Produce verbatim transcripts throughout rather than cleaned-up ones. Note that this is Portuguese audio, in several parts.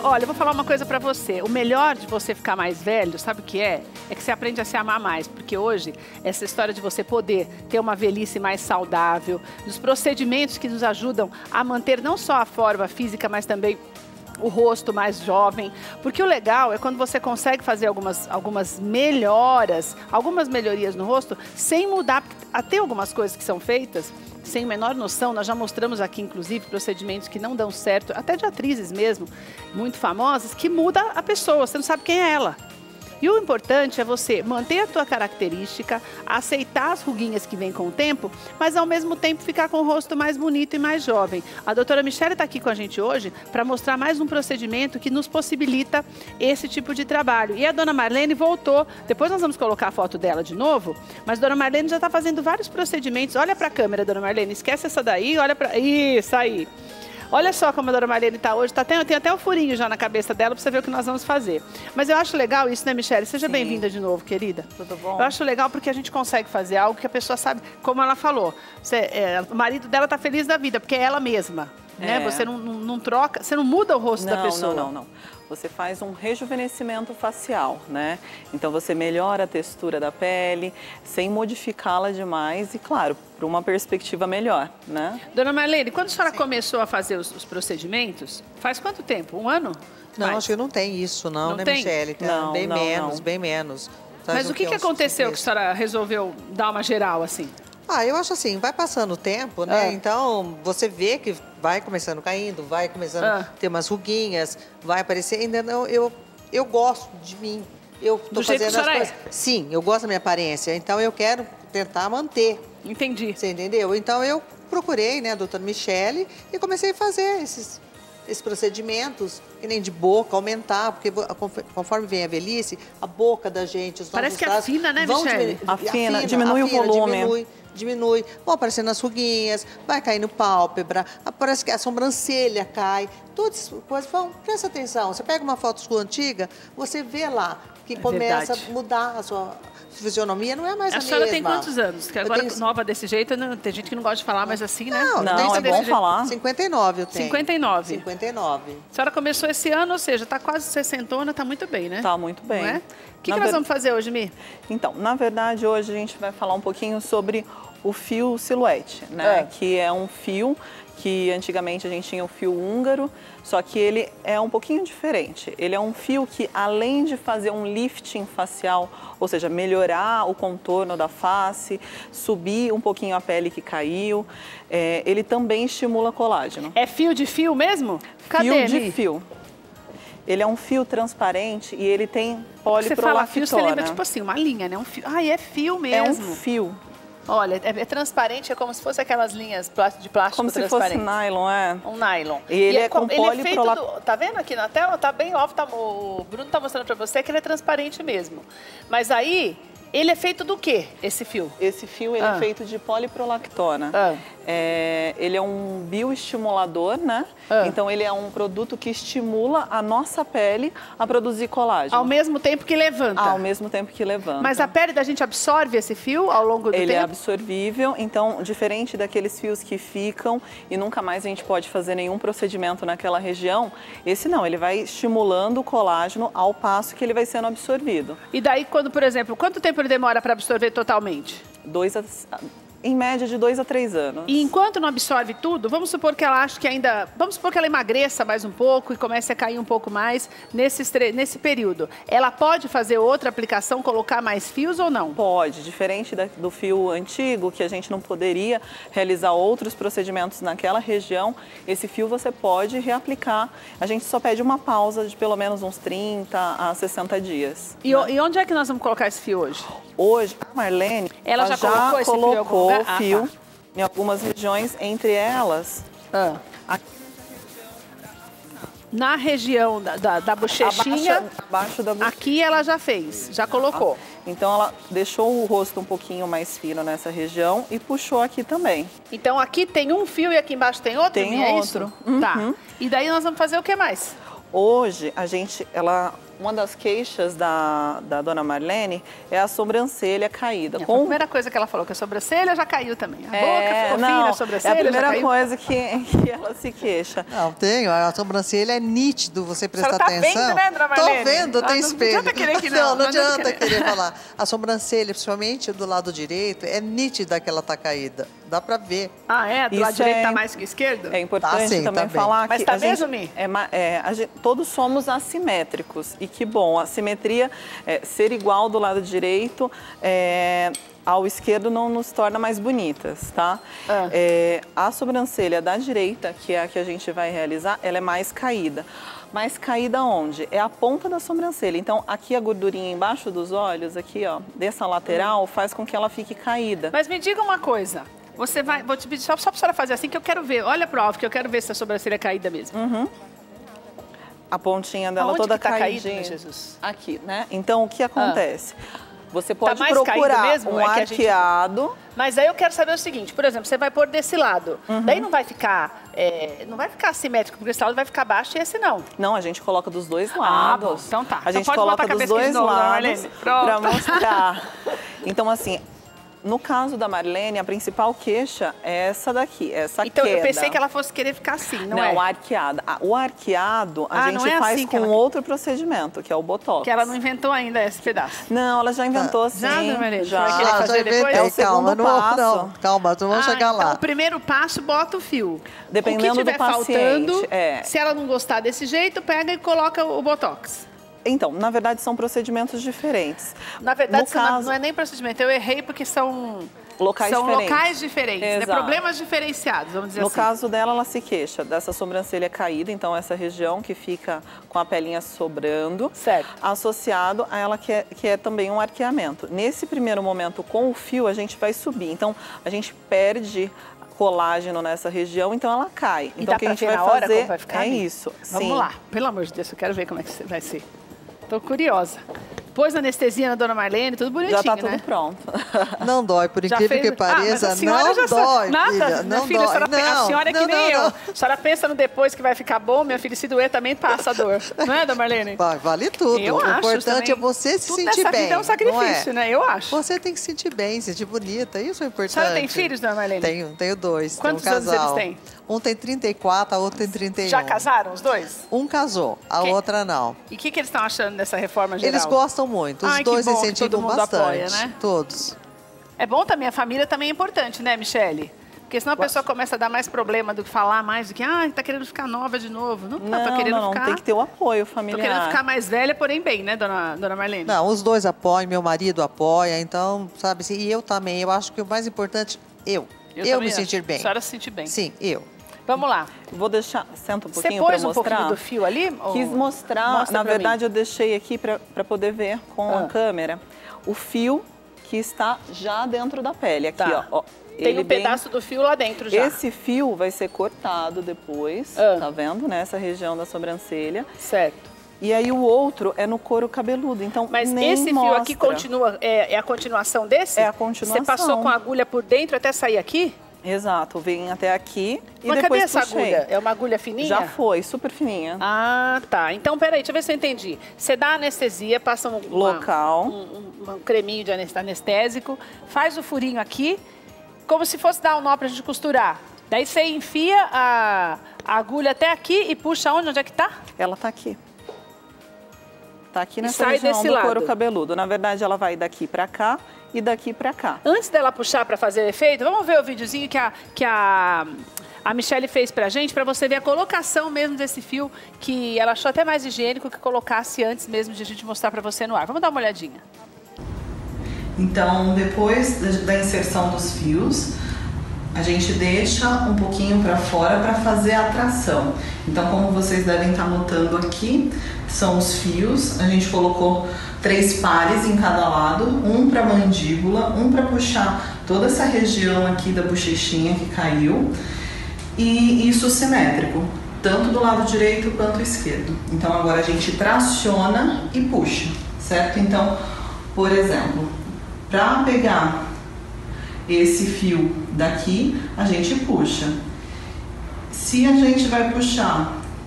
olha, eu vou falar uma coisa pra você. O melhor de você ficar mais velho, sabe o que é? É que você aprende a se amar mais. Porque hoje, essa história de você poder ter uma velhice mais saudável, dos procedimentos que nos ajudam a manter não só a forma física, mas também o rosto mais jovem, porque o legal é quando você consegue fazer algumas, algumas melhoras, algumas melhorias no rosto, sem mudar, até algumas coisas que são feitas, sem menor noção, nós já mostramos aqui, inclusive, procedimentos que não dão certo, até de atrizes mesmo, muito famosas, que muda a pessoa, você não sabe quem é ela. E o importante é você manter a tua característica, aceitar as ruguinhas que vêm com o tempo, mas ao mesmo tempo ficar com o rosto mais bonito e mais jovem. A doutora Michele está aqui com a gente hoje para mostrar mais um procedimento que nos possibilita esse tipo de trabalho. E a dona Marlene voltou, depois nós vamos colocar a foto dela de novo, mas a dona Marlene já está fazendo vários procedimentos. Olha para a câmera, dona Marlene, esquece essa daí, olha para... Isso aí! Olha só como a dona Marlene está hoje, tá, tem, tem até um furinho já na cabeça dela para você ver o que nós vamos fazer. Mas eu acho legal isso, né, Michele? Seja bem-vinda de novo, querida. Tudo bom? Eu acho legal porque a gente consegue fazer algo que a pessoa sabe, como ela falou. Você, é, o marido dela tá feliz da vida, porque é ela mesma. Né? É. Você não, não, não troca, você não muda o rosto não, da pessoa. Não, não, não. Você faz um rejuvenescimento facial, né? Então você melhora a textura da pele, sem modificá-la demais e, claro, para uma perspectiva melhor, né? Dona Marlene, quando a senhora Sim. começou a fazer os, os procedimentos, faz quanto tempo? Um ano? Não, faz? acho que não tem isso, não, não né, tem? Michele? Tá não, bem não, menos, não. bem menos. Faz Mas o que, que, que aconteceu que a senhora resolveu dar uma geral assim? Ah, eu acho assim, vai passando o tempo, né? Ah. Então, você vê que vai começando caindo, vai começando a ah. ter umas ruguinhas, vai aparecer. Ainda não, eu, eu gosto de mim. Eu tô Do jeito fazendo que a as senhora coisas. é. Sim, eu gosto da minha aparência. Então, eu quero tentar manter. Entendi. Você entendeu? Então, eu procurei, né, a doutora Michele e comecei a fazer esses, esses procedimentos, que nem de boca, aumentar, porque conforme vem a velhice, a boca da gente, os Parece que traços afina, né, vão Michele? diminu- Afina, afina, diminui afina, o volume. Diminui, diminui, vão aparecendo as ruguinhas, vai caindo pálpebra, parece que a sobrancelha cai, todas as coisas vão, presta atenção, você pega uma foto sua antiga, você vê lá que É começa verdade. a mudar a sua fisionomia, não é mais a, A mesma. senhora tem quantos anos? Porque agora, tenho... nova desse jeito, não, tem gente que não gosta de falar, mas assim, né? Não, Não, tem é bom falar. cinquenta e nove eu tenho. cinquenta e nove. cinquenta e nove. A senhora começou esse ano, ou seja, está quase sessentona, está muito bem, né? Tá muito bem. Não é? O que, que Na nós ver- vamos fazer hoje, Mi? Então, na verdade, hoje a gente vai falar um pouquinho sobre o fio silhuete, né? É. Que é um fio que antigamente a gente tinha o fio húngaro, só que ele é um pouquinho diferente. Ele é um fio que, além de fazer um lifting facial, ou seja, melhorar o contorno da face, subir um pouquinho a pele que caiu, é, ele também estimula colágeno. É fio de fio mesmo? Cadê, Fio de Mi? fio. Ele é um fio transparente e ele tem Você fala poliprolactona. fio, você lembra tipo assim, uma linha, né? Um fio. Ai, é fio É mesmo. um fio. Olha, é, é transparente, é como se fosse aquelas linhas plá- de plástico Como se fosse transparente. nylon, é? Um nylon. E ele é co- com ele é feito poliprola- do, Tá vendo aqui na tela? Tá bem óbvio, tá, o Bruno tá mostrando pra você que ele é transparente mesmo. Mas aí, ele é feito do quê, esse fio? Esse fio ele Ah. é feito de poliprolactona. Ah. É, ele é um bioestimulador, né? Ah. Então ele é um produto que estimula a nossa pele a produzir colágeno. Ao mesmo tempo que levanta. Ao mesmo tempo que levanta. Mas a pele da gente absorve esse fio ao longo do Ele é tempo? absorvível, então, diferente daqueles fios que ficam e nunca mais a gente pode fazer nenhum procedimento naquela região, esse não, ele vai estimulando o colágeno ao passo que ele vai sendo absorvido. E daí, quando, por exemplo, quanto tempo ele demora para absorver totalmente? Dois a, em média de dois a três anos. E enquanto não absorve tudo, vamos supor que ela acha que ainda... Vamos supor que ela emagreça mais um pouco e comece a cair um pouco mais nesse, nesse período. Ela pode fazer outra aplicação, colocar mais fios ou não? Pode, diferente da, do fio antigo, que a gente não poderia realizar outros procedimentos naquela região, esse fio você pode reaplicar. A gente só pede uma pausa de pelo menos uns trinta a sessenta dias. E, né? e onde é que nós vamos colocar esse fio hoje? Hoje, a Marlene Ela já colocou esse fio em algum colocou lugar? Ah, fio tá. em algumas regiões, entre elas... Ah. Aqui, Na região da, da, da bochechinha, abaixo, abaixo da bochecha. aqui ela já fez, já colocou. Então ela deixou o rosto um pouquinho mais fino nessa região e puxou aqui também. Então aqui tem um fio e aqui embaixo tem outro? Tem é outro. Isso? Tá. Uhum. E daí nós vamos fazer o que mais? Hoje, a gente, ela, uma das queixas da, da dona Marlene é a sobrancelha caída. É, Com... A primeira coisa que ela falou, que a sobrancelha já caiu também. A é, boca ficou não, fina, a sobrancelha é a primeira já caiu. coisa que, que ela se queixa. Não, tenho. A sobrancelha é nítido, você prestar tá atenção. Vendo, né, dona Marlene? Tô vendo, tem ah, espelho. Não adianta querer que não. Não, não, não adianta querer. querer falar. A sobrancelha, principalmente do lado direito, é nítida que ela tá caída. Dá pra ver. Ah, é? Do Isso lado direito é- tá mais que esquerdo? É importante Tá sim, também tá bem. falar Mas que tá a mesmo, gente, Mi? é, ma- é, a gente- todos somos assimétricos e que bom, a simetria, é, ser igual do lado direito é, ao esquerdo não nos torna mais bonitas, tá? Ah. É, a sobrancelha da direita, que é a que a gente vai realizar, ela é mais caída. Mais caída onde? É a ponta da sobrancelha. Então, aqui a gordurinha embaixo dos olhos, aqui ó, dessa lateral, faz com que ela fique caída. Mas me diga uma coisa. Você vai, vou te pedir só, só pra senhora fazer assim que eu quero ver. Olha pro alvo que eu quero ver se a sobrancelha é caída mesmo. Uhum. A pontinha dela Aonde toda que tá caído, caidinha. meu Jesus? Aqui, né? Então, o que acontece? Você pode mais caído procurar mesmo? um É que a gente- arqueado. Mas aí eu quero saber o seguinte, por exemplo, você vai pôr desse lado. Daí não vai ficar, é, não vai ficar simétrico, porque esse lado vai ficar baixo e esse não. Não, a gente coloca dos dois Ah, lados. bom, então tá. A Então gente pode botar coloca a dos cabeça aqui de dois novo, dona lados Marlene. Pronto. para mostrar. Então, assim, no caso da Marlene, a principal queixa é essa daqui, essa Então queda. eu pensei que ela fosse querer ficar assim, não, Não, é? arqueada. Ah, O arqueado a Ah, não gente é faz assim que com ela- outro procedimento, que é o Botox. Que ela não inventou ainda esse pedaço. Não, ela já inventou sim. Já, dona Marlene? já. Vai querer Ah, fazer já inventei, depois? É o segundo calma, não, passo. não, calma, não vamos Ah, chegar então lá. o primeiro passo, bota o fio. Dependendo o que do tiver paciente, faltando, é. se ela não gostar desse jeito, pega e coloca o Botox. Então, na verdade, são procedimentos diferentes. Na verdade, no isso não- caso, não é nem procedimento, eu errei porque são locais são diferentes. locais diferentes, né? Exato. Problemas diferenciados, vamos dizer No assim. caso dela, ela se queixa dessa sobrancelha caída, então essa região que fica com a pelinha sobrando, Certo. associado a ela que é, que é também um arqueamento. Nesse primeiro momento, com o fio, a gente vai subir. Então, a gente perde colágeno nessa região, então ela cai. E Então, dá o que a pra gente ver vai na hora fazer como vai ficar, é Mi? isso. Vamos sim. lá, pelo amor de Deus, eu quero ver como é que vai ser. Tô curiosa. Pôs anestesia na dona Marlene, tudo bonitinho, Já tá tudo né? pronto. Não dói, por Já incrível fez- que Ah, mas pareça, a senhora não já sabe- dói, Nada, filha, minha não filha, dói. A senhora, a Não, senhora é que não, nem não, eu. não. A senhora pensa no depois que vai ficar bom, minha filha, se doer também passa a dor. Não é, dona Marlene? Vai, vale tudo. Eu o acho importante também. é você se Tudo sentir nessa bem. vida é um sacrifício, não é? né? Eu acho. Você tem que se sentir bem, se sentir bonita, isso é importante. A senhora tem filhos, dona Marlene? Tenho, tenho dois. Quantos tenho um anos casal. eles têm? Um tem trinta e quatro, a outra tem trinta e um. Já casaram os dois? Um casou, a Que- outra não. E o que, que eles estão achando dessa reforma geral? Eles gostam muito, os Ai, que dois bom que incentivam todo mundo bastante. apoia, né? Todos. É bom também, a família também é importante, né, Michele? Porque senão a pessoa começa a dar mais problema do que falar mais do que, ah, tá querendo ficar nova de novo. Não, tá, tô Não, querendo não, ficar. tem que ter o apoio Tô familiar. querendo ficar mais velha, porém bem, né, dona, dona Marlene? Não, os dois apoiam, meu marido apoia, então, sabe assim, e eu também. Eu acho que o mais importante, eu. Eu, também me acho. sentir A bem. senhora se sentir bem. Sim, eu. Vamos lá. Vou deixar, senta um Você pouquinho para pôs um mostrar. pouquinho do fio ali? ou- Quis mostrar, Mostra na pra verdade mim. eu deixei aqui para poder ver com Ah. a câmera o fio que está já dentro da pele. Aqui, Tá. ó. ó. Tem Ele um bem- pedaço do fio lá dentro já. Esse fio vai ser cortado depois, Ah. tá vendo? Nessa região da sobrancelha. Certo. E aí o outro é no couro cabeludo, então Mas nem esse fio mostra. aqui continua, é, é a continuação desse? É a continuação. Você passou com a agulha por dentro até sair aqui? Exato, vem até aqui e Mas cadê depois essa puxei. agulha? É uma agulha fininha? Já foi, super fininha. Ah, tá. Então, peraí, deixa eu ver se eu entendi. Você dá anestesia, passa um, uma- Local. um, um- um creminho de anes- anestésico, faz o furinho aqui, como se fosse dar um nó pra gente costurar. Daí você enfia a, a agulha até aqui e puxa onde? Onde é que tá? Ela tá aqui. Tá aqui E nessa sai região desse do lado. couro cabeludo. Na verdade, ela vai daqui pra cá e daqui pra cá. Antes dela puxar para fazer o efeito, vamos ver o videozinho que a, que a, a Michele fez pra gente, para você ver a colocação mesmo desse fio, que ela achou até mais higiênico que colocasse antes mesmo de a gente mostrar para você no ar. Vamos dar uma olhadinha. Então, depois da da inserção dos fios, a gente deixa um pouquinho para fora para fazer a tração. Então, como vocês devem estar notando aqui, são os fios. A gente colocou três pares em cada lado, um para mandíbula, um para puxar toda essa região aqui da bochechinha que caiu, e isso simétrico, tanto do lado direito quanto esquerdo. Então, agora a gente traciona e puxa, certo? Então, por exemplo, para pegar esse fio daqui, a gente puxa. Se a gente vai puxar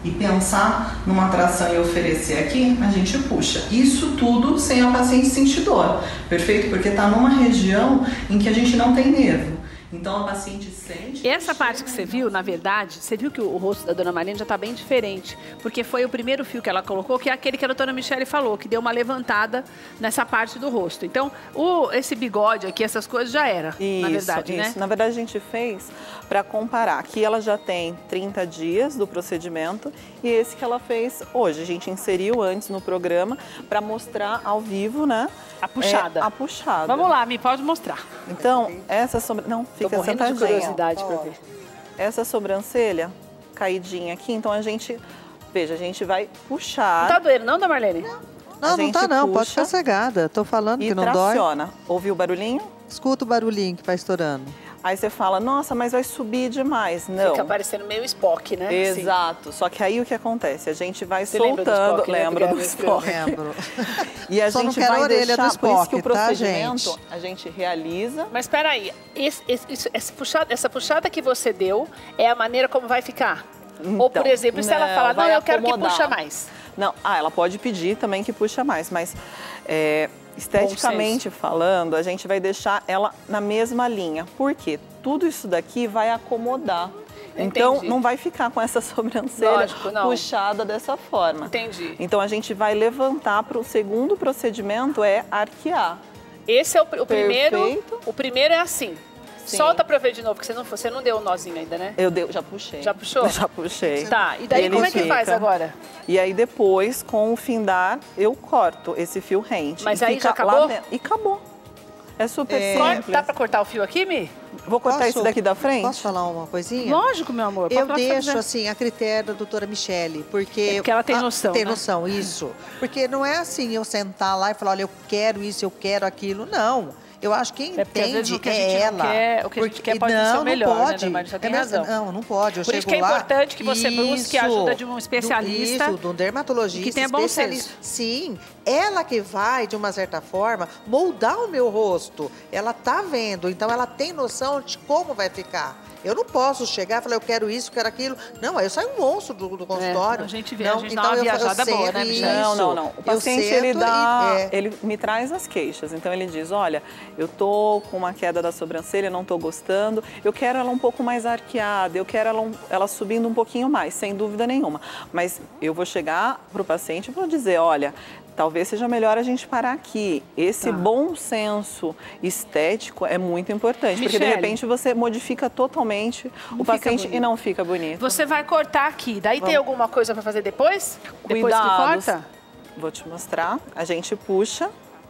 e pensar numa tração e oferecer aqui, a gente puxa. Isso tudo sem a paciente sentir dor, perfeito? Porque está numa região em que a gente não tem nervo. Então a paciente sente... Essa parte que você viu, na verdade, você viu que o rosto da dona Marlene já está bem diferente, porque foi o primeiro fio que ela colocou, que é aquele que a doutora Michele falou, que deu uma levantada nessa parte do rosto. Então, o, esse bigode aqui, essas coisas já era, isso, na verdade, isso. né? Na verdade, a gente fez para comparar. Aqui ela já tem trinta dias do procedimento e esse que ela fez hoje. A gente inseriu antes no programa para mostrar ao vivo, né? A puxada. É, a puxada. Vamos lá, me pode mostrar. Então, essa sobrancelha... Não, fica Tô morrendo sentadinha. de curiosidade para ver. Essa sobrancelha caidinha aqui, então a gente... Veja, a gente vai puxar... Não tá doendo não, dona Marlene? Não, não tá não, pode ficar cegada. Tô falando que não dói. E traciona. Ouviu o barulhinho? Escuta o barulhinho que vai estourando. Aí você fala, nossa, mas vai subir demais. Não. Fica parecendo meio Spock, né? Exato. Sim. Só que aí o que acontece? A gente vai você soltando... Lembra do Spock, lembra do Spock. Lembro. E a Só gente não quero vai a orelha deixar, do Spock, por isso que o procedimento, tá, gente? a gente realiza... Mas espera aí, esse, esse, essa, puxada, essa puxada que você deu é a maneira como vai ficar? Então, Ou, por exemplo, se ela falar, não, eu quero que acomodar. puxa mais. Não, ah, ela pode pedir também que puxa mais, mas é, esteticamente falando, a gente vai deixar ela na mesma linha. Por quê? Tudo isso daqui vai acomodar. Então, Entendi. não vai ficar com essa sobrancelha Lógico, não. puxada dessa forma. Entendi. Então, a gente vai levantar para o segundo procedimento, é arquear. Esse é o, o primeiro. Perfeito. O primeiro é assim. Sim. Solta pra ver de novo, porque você não, você não deu o nozinho ainda, né? Eu deu, já puxei. Já puxou? Já puxei. Tá, e daí Ele como é que fica. faz agora? E aí depois, com o findar, eu corto esse fio rente. Mas e aí fica já acabou? lá dentro. E acabou. É super É. simples. Corta, dá pra cortar o fio aqui, Mi? Vou cortar Posso- esse daqui da frente? Posso falar uma coisinha? Lógico, meu amor. pode Eu falar o que você deixo quiser. assim a critério da doutora Michele, porque... É porque ela tem Ah, noção, Tem né? noção, isso. Porque não é assim eu sentar lá e falar, olha, eu quero isso, eu quero aquilo. Não. Eu acho que quem É porque, às vezes, entende o que a é gente não ela. quer- o que a gente Porque- quer pode não, ser o melhor, né, não pode. dona Maria? Você tem É mesmo- razão. Não, não pode. Eu Por isso chego que é lá- importante que você busque a ajuda de um especialista. Do, isso, de um dermatologista, que tenha bom especialista. senso. Sim, ela que vai, de uma certa forma, moldar o meu rosto. Ela tá vendo, então ela tem noção de como vai ficar. Eu não posso chegar e falar, eu quero isso, quero aquilo. Não, aí eu saio um monstro do, do consultório. a gente vê, não, a gente dá então uma eu, viajada eu boa, sento né, Michele? isso. Não, não, não. O Eu paciente, sento ele dá, e- é. ele me traz as queixas. Então, ele diz, olha, eu tô com uma queda da sobrancelha, não tô gostando, eu quero ela um pouco mais arqueada, eu quero ela, um- ela subindo um pouquinho mais, sem dúvida nenhuma. Mas eu vou chegar pro paciente e vou dizer, olha, talvez seja melhor a gente parar aqui. Esse Tá. bom senso estético é muito importante, porque de Michele. repente você modifica totalmente o fica paciente bonito. e não fica bonito. Você vai cortar aqui. Daí tem alguma coisa pra fazer depois? Depois Cuidados. que corta? Vou te mostrar. A gente puxa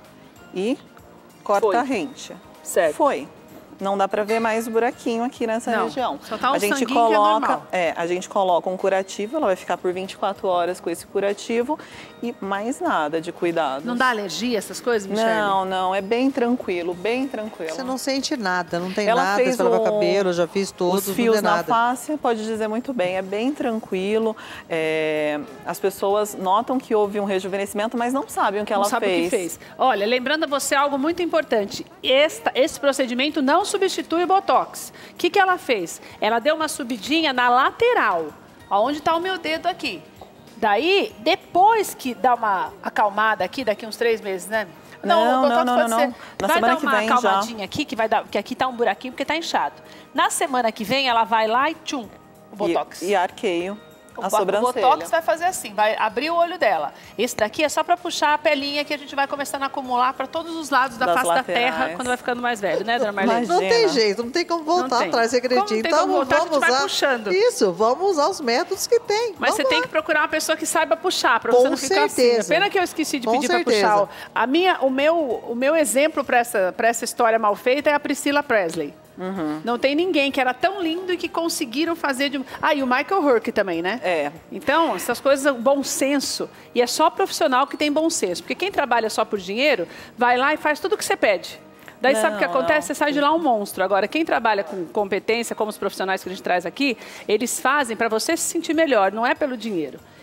e corta Foi. a rente. Certo. Foi. Não dá pra ver mais o buraquinho aqui nessa Não, região. só tá um a gente sanguinho que é coloca, normal. é, a gente coloca um curativo, ela vai ficar por vinte e quatro horas com esse curativo e mais nada de cuidado. Não dá alergia, essas coisas, Michele? Não, não, é bem tranquilo, bem tranquilo. Você não sente nada, não tem Ela nada, fez você lava o- cabelo, eu já fiz todos, Os fios não tem na nada. face, pode dizer muito bem, é bem tranquilo. é, as pessoas notam que houve um rejuvenescimento, mas não sabem o que ela Não sabe fez. o que fez. Olha, lembrando a você algo muito importante. Esta, esse procedimento não substitui o Botox. O que, que ela fez? Ela deu uma subidinha na lateral, onde está o meu dedo aqui. Daí, depois que dá uma acalmada aqui, daqui uns três meses, né? Não, o Botox não, não, pode não, ser. não. Na vai semana dar que uma vem já. acalmadinha aqui, que vai dar, que aqui tá um buraquinho porque tá inchado. Na semana que vem, ela vai lá e tchum, o Botox. E, e arqueio O a bo- sobrancelha. O Botox vai fazer assim, vai abrir o olho dela. Esse daqui é só para puxar a pelinha que a gente vai começando a acumular para todos os lados da Das face laterais. da terra quando vai ficando mais velho, né, dona Marlene? Não tem Imagina. jeito, não tem como Não voltar tem. atrás, você acredita? Como não tem Então como voltar, a vamos gente vai usar puxando. Isso, vamos usar os métodos que tem. Mas Vamos você tem lá. que procurar uma pessoa que saiba puxar, para Com você não ficar certeza. assim. Pena que eu esqueci de Com pedir para certeza. puxar. ó. A minha, o, meu, o meu exemplo para essa, para essa história mal feita é a Priscilla Presley. Uhum. Não tem ninguém que era tão lindo e que conseguiram fazer de... Ah, e o Michael Hurk também, né? É. Então, essas coisas, bom senso. E é só profissional que tem bom senso. Porque quem trabalha só por dinheiro, vai lá e faz tudo o que você pede. Daí sabe o que Não, acontece? não. Você sai de lá um monstro. Agora, quem trabalha com competência, como os profissionais que a gente traz aqui, eles fazem para você se sentir melhor, não é pelo dinheiro.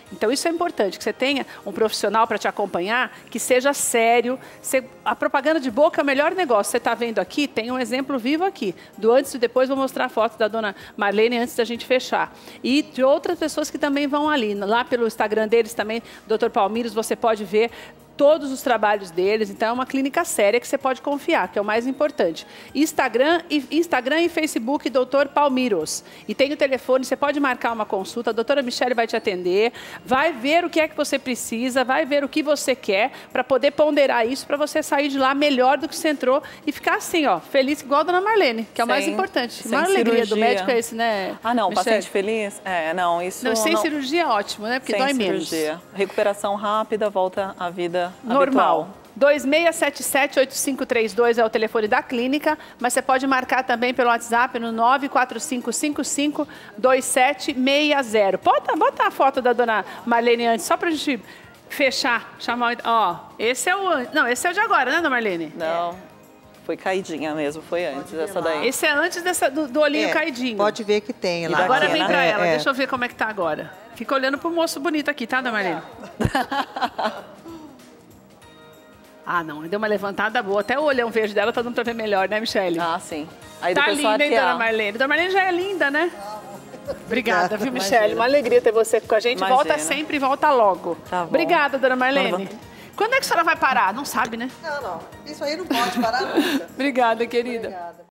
Então isso é importante, que você tenha um profissional para te acompanhar, que seja sério. Você, a propaganda de boca é o melhor negócio. Você está vendo aqui, tem um exemplo vivo aqui. Do antes e depois, vou mostrar a foto da dona Marlene antes da gente fechar. E de outras pessoas que também vão ali. Lá pelo Instagram deles também, doutor Palmiros, você pode ver todos os trabalhos deles. Então é uma clínica séria que você pode confiar, que é o mais importante. Instagram e, Instagram e Facebook, doutor Palmiros. E tem o telefone, você pode marcar uma consulta, a doutora Michele vai te atender, vai ver o que é que você precisa, vai ver o que você quer, para poder ponderar isso, para você sair de lá melhor do que você entrou e ficar assim, ó, feliz igual a dona Marlene, que é o mais importante. A maior alegria do médico é esse, né, Ah, não, Michele? Paciente feliz? É, não, isso... Não, sem não... cirurgia é ótimo, né, porque sem dói cirurgia. menos. Recuperação rápida, volta à vida normal. habitual. dois seis sete sete, oito cinco três dois é o telefone da clínica, mas você pode marcar também pelo WhatsApp no nove quatro cinco cinco cinco dois sete seis zero. Bota, bota a foto da dona Marlene antes, só pra gente fechar, chamar... Ó, esse é o... Não, esse é o de agora, né, dona Marlene? Não, foi caidinha mesmo, foi antes dessa daí. Esse é antes dessa, do, do olhinho É, caidinho. pode ver que tem lá. Agora Aqui, vem né? pra É, ela, é. deixa eu ver como é que tá agora. Fica olhando pro moço bonito aqui, tá, dona Marlene? Ah, não, deu uma levantada boa. Até o olhão verde dela tá dando pra ver melhor, né, Michele? Ah, sim. Aí Tá depois só linda, hein, arquear. dona Marlene? Dona Marlene já é linda, né? Obrigada, viu, Michele? Imagina. Uma alegria ter você com a gente. Imagina. Volta sempre e volta logo. Tá bom. Obrigada, dona Marlene. Quando é que a senhora vai parar? Não sabe, né? Não, não. Isso aí não pode parar nunca. Obrigada, querida. Obrigada.